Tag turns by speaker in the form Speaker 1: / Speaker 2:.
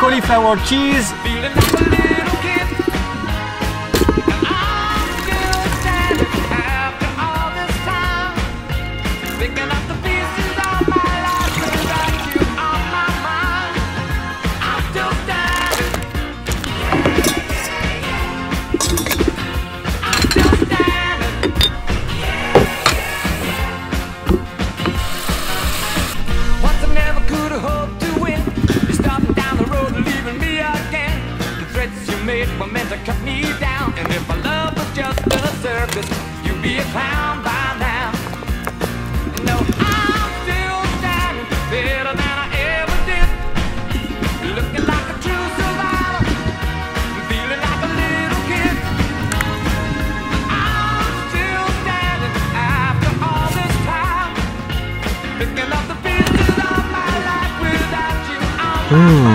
Speaker 1: cauliflower cheese.
Speaker 2: Feeling like a little kid. And I'm still standing after all this time, picking up the pieces of my life without you on my mind. I'm still standing. I'm still standing. Once I never could have hoped to win. You're starting down the road and leaving me again. The threats you made were meant to cut me down. And if my love was just a circus, you'd be a clown by now. No, I'm still standing better than I ever did. Looking like a true survivor, feeling like a little kid. I'm still standing after all this time, picking up the pieces of my life without you on my mind.